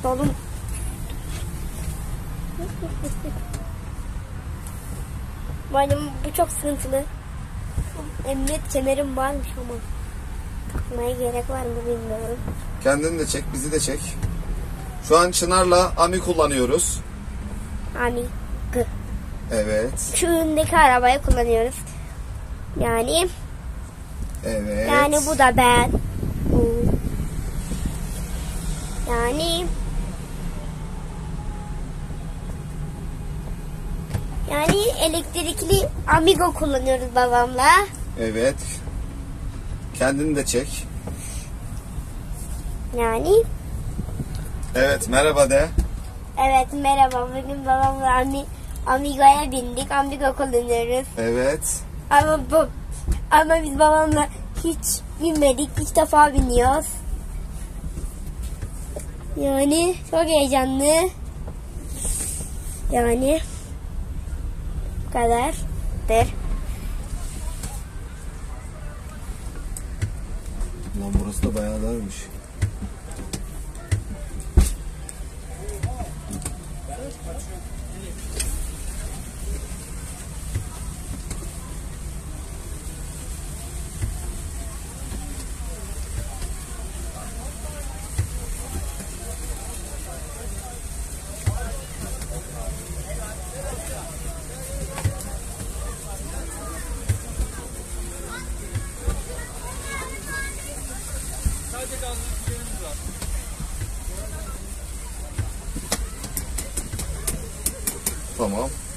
tutalım. Benim bu çok sıkıntılı. Emniyet kemerim varmış ama takmaya gerek var mı bilmiyorum. Kendini de çek, bizi de çek. Şu an Çınar'la Ami kullanıyoruz. Ami. Evet. Şu öndeki arabayı kullanıyoruz. Yani. Evet. Yani bu da ben. Yani elektrikli Amigo kullanıyoruz babamla. Evet. Kendini de çek. Yani. Evet, merhaba de. Evet, merhaba. Bugün babamla Amigo'ya bindik. Amigo kullanıyoruz. Evet. Ama biz babamla hiç binmedik. İlk defa biniyoruz. Yani çok heyecanlı. Yani bu kadardır. Lan burası da bayağı darmış. Tamam.